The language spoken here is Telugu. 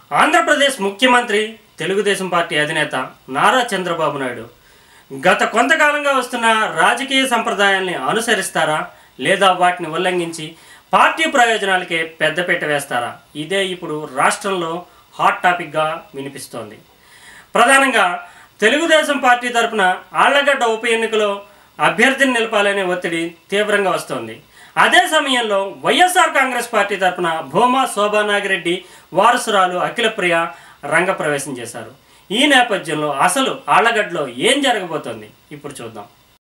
ఆంధ్రప్రదేశ్ ముఖ్యమంత్రి తెలుగుదేశం పార్టీ అధినేత నారా చంద్రబాబు నాయుడు గత కొంతకాలంగా వస్తున్న రాజకీయ సంప్రదాయాల్ని అనుసరిస్తారా లేదా వాటిని ఉల్లంఘించి పార్టీ ప్రయోజనాలకే పెద్దపీట వేస్తారా? ఇదే ఇప్పుడు రాష్ట్రంలో హాట్ టాపిక్గా వినిపిస్తోంది. ప్రధానంగా తెలుగుదేశం పార్టీ తరఫున ఆళ్లగడ్డ ఉప ఎన్నికలో అభ్యర్థిని నిలపాలనే ఒత్తిడి తీవ్రంగా వస్తోంది. అదే సమయంలో వైఎస్ఆర్ కాంగ్రెస్ పార్టీ తరఫున భూమా శోభానాగిరెడ్డి వారసురాలు అఖిలప్రియ రంగప్రవేశం చేశారు. ఈ నేపథ్యంలో అసలు ఆళ్లగడ్డలో ఏం జరగబోతోంది ఇప్పుడు చూద్దాం.